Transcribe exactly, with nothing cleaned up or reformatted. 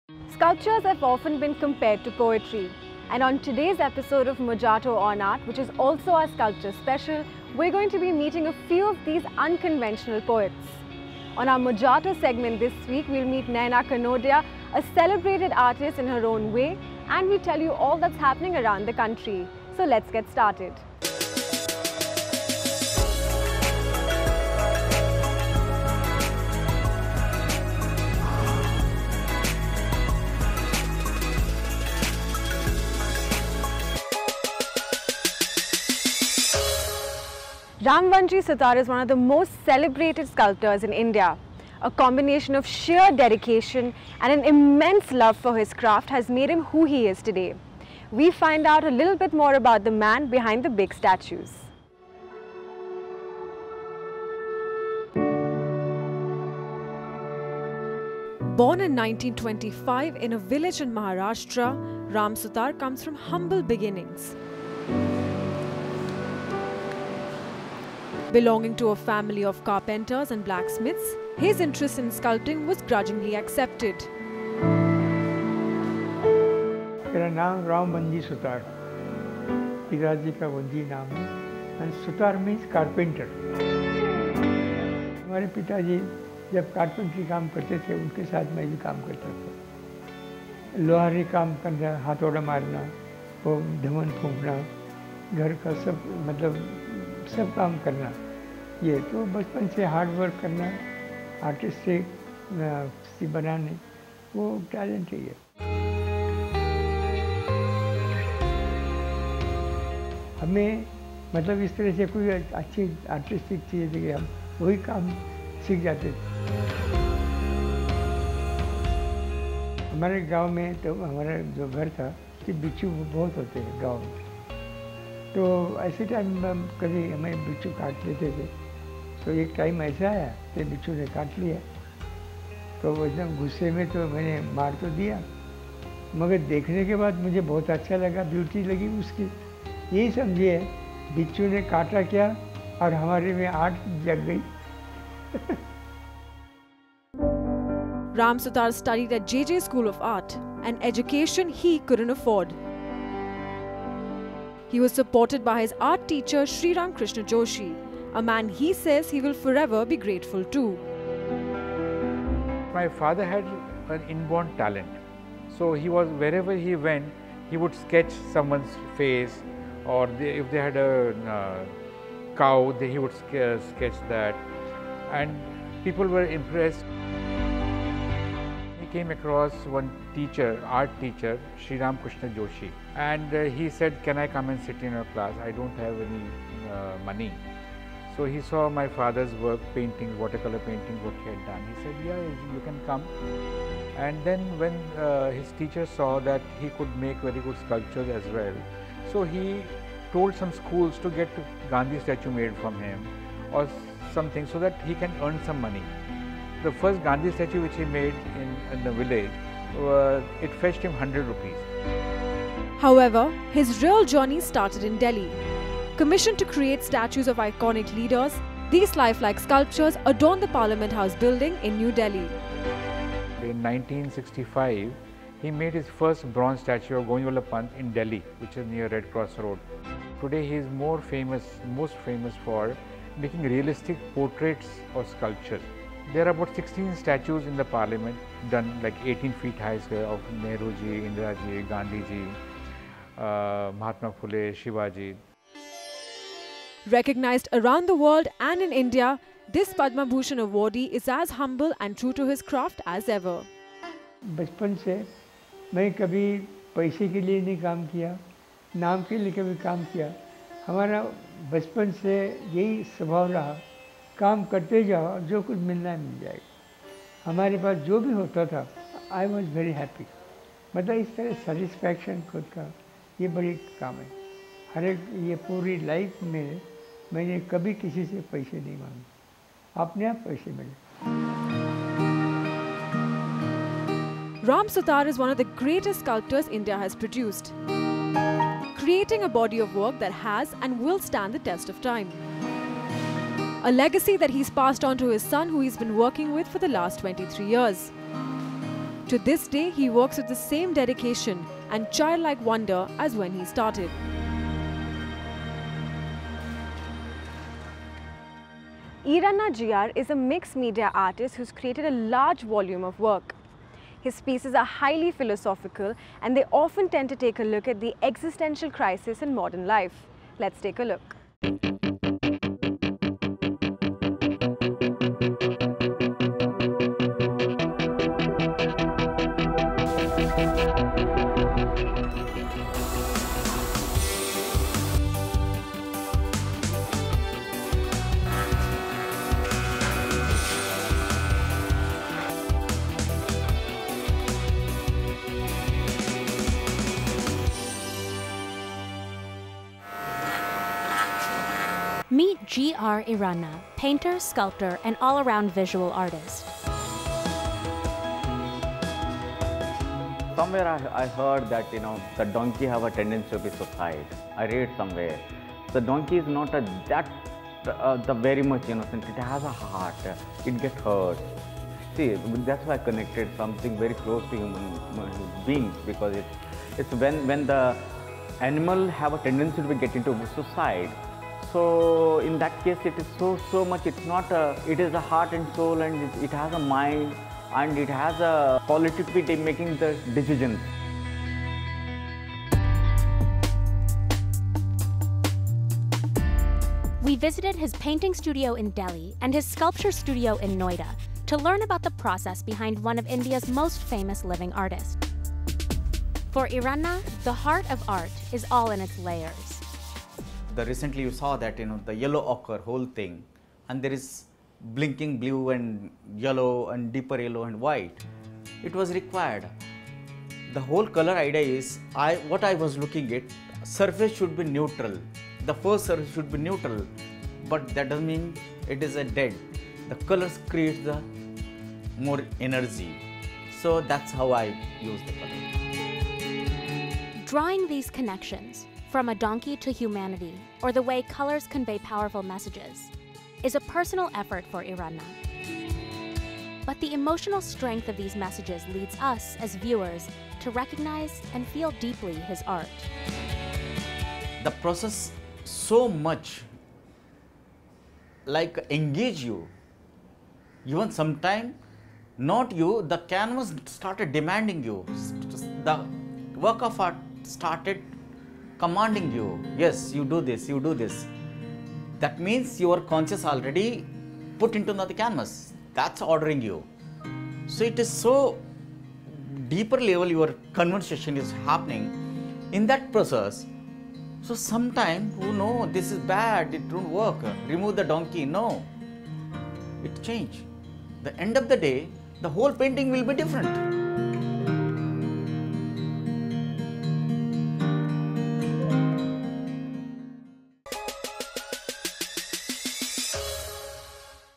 Sculptures have often been compared to poetry, and on today's episode of Mojato on Art, which is also our sculpture special, we're going to be meeting a few of these unconventional poets. On our Mojato segment this week, we'll meet Naina Kanodia, a celebrated artist in her own way, and we tell you all that's happening around the country. So let's get started. Ramvanshi Sutar is one of the most celebrated sculptors in India. A combination of sheer dedication and an immense love for his craft has made him who he is today. We find out a little bit more about the man behind the big statues. Born in nineteen twenty-five in a village in Maharashtra, Ram Sutar comes from humble beginnings. Belonging to a family of carpenters and blacksmiths, his interest in sculpting was grudgingly accepted. मेरा नाम रामवंशी सुतार, पिताजी का वंशी नाम है, and Sutar means carpenter. हमारे पिताजी जब carpentry काम करते थे, उनके साथ मैं भी काम करता था. लोहारी काम करना, हाथौड़ा मारना, वो धमन फूंकना, घर का सब मतलब सब काम करना, ये तो बचपन से हार्ड वर्क करना, आर्टिस्टिक बनाने, वो टैलेंट ही है. हमें मतलब इस तरह से कोई अच्छी आर्टिस्टिक चीज़ थी, हम वही काम सीख जाते थे. हमारे गांव में तो हमारा जो घर था कि बिच्छू बहुत होते हैं गांव में, तो ऐसे टाइम में कभी हमें बिच्छू काट लेते थे. तो एक टाइम ऐसा आया कि बिच्छू ने काट लिया, तो वो एकदम गुस्से में तो मैंने मार तो दिया, मगर देखने के बाद मुझे बहुत अच्छा लगा, ब्यूटी लगी उसकी. यही समझिए बिच्छू ने काटा क्या और हमारे में आर्ट जग गई. Ram Sutar studied at J J School of Art, an education he couldn't afford. He was supported by his art teacher Sri Ram Krishna Joshi, a man he says he will forever be grateful to. My father had an inborn talent, so he was, wherever he went, he would sketch someone's face, or they, if they had a uh, cow, they, he would ske sketch that, and people were impressed. He came across one teacher, art teacher, Sri Ram Krishna Joshi, and uh, he said, "Can I come and sit in your class? I don't have any uh, money." So he saw my father's work, painting, watercolor painting, what he had done. He said, "Yeah, you can come." And then when uh, his teacher saw that he could make very good sculptures as well, so he told some schools to get Gandhi statue made from him or something so that he can earn some money. The first Gandhi statue which he made in, in the village, uh, it fetched him one hundred rupees. However, his real journey started in Delhi. Commissioned to create statues of iconic leaders, these lifelike sculptures adorn the Parliament House building in New Delhi. In nineteen sixty-five, he made his first bronze statue of Govindwallabh Pant in Delhi, which is near Red Cross Road. Today he is more famous, most famous for making realistic portraits or sculptures. There are about sixteen statues in the Parliament, done like eighteen feet high of Nehru ji, Indira ji, Gandhi ji, uh, Mahatma Phule, Shivaji. Recognized around the world and in India, this Padma Bhushan awardee is as humble and true to his craft as ever. बचपन से मैं कभी पैसे के लिए नहीं काम किया, नाम के लिए कभी काम किया. हमारा बचपन से यही स्वभाव रहा, काम करते जाओ, जो कुछ मिलना है मिल जाएगा. हमारे पास जो भी होता था, आई वॉज वेरी हैप्पी. मतलब इस तरह सेटिस्फैक्शन खुद का, ये बड़ी काम है. हर एक ये पूरी लाइफ में मैंने कभी किसी से पैसे नहीं मांगे, अपने आप पैसे मिले. Ram Sutar is one of the greatest sculptors India has produced, creating a body of work that has and will stand the test of time. A legacy that he's passed on to his son, who he's been working with for the last twenty-three years. To this day, he works with the same dedication and childlike wonder as when he started. Iranna G R is a mixed media artist who's created a large volume of work. His pieces are highly philosophical and they often tend to take a look at the existential crisis in modern life. Let's take a look. Meet G R Iranna, painter, sculptor, and all-around visual artist. Somewhere I, I heard that, you know, the donkey have a tendency to be suicide. I read somewhere. The donkey is not a, that uh, the very much innocent. It has a heart. It gets hurt. See, that's why I connected something very close to human, human beings, because it, it's when when the animal have a tendency to get into suicide. So in that case, it is so so much. It's not a. It is a heart and soul, and it, it has a mind, and it has a quality to be making the decisions. We visited his painting studio in Delhi and his sculpture studio in Noida to learn about the process behind one of India's most famous living artists. For Iranna, the heart of art is all in its layers. The recently you saw that, you know, the yellow ochre whole thing, and there is blinking blue and yellow and deeper yellow and white. It was required. The whole color idea is, I what I was looking at, surface should be neutral. The first surface should be neutral, but that doesn't mean it is a dead. The colors create the more energy. So that's how I use the color. Drawing these connections, from a donkey to humanity, or the way colors convey powerful messages, is a personal effort for Iranna. But the emotional strength of these messages leads us, as viewers, to recognize and feel deeply his art. The process so much like engage you. Even sometime, not you, the canvas started demanding you. The work of art started commanding you. Yes, you do this, you do this. That means you are conscious already put into the canvas. That's ordering you. So it is so deeper level your conversation is happening in that process. So sometime, oh no, this is bad, it won't work. Remove the donkey. No, it changed. The end of the day, the whole painting will be different.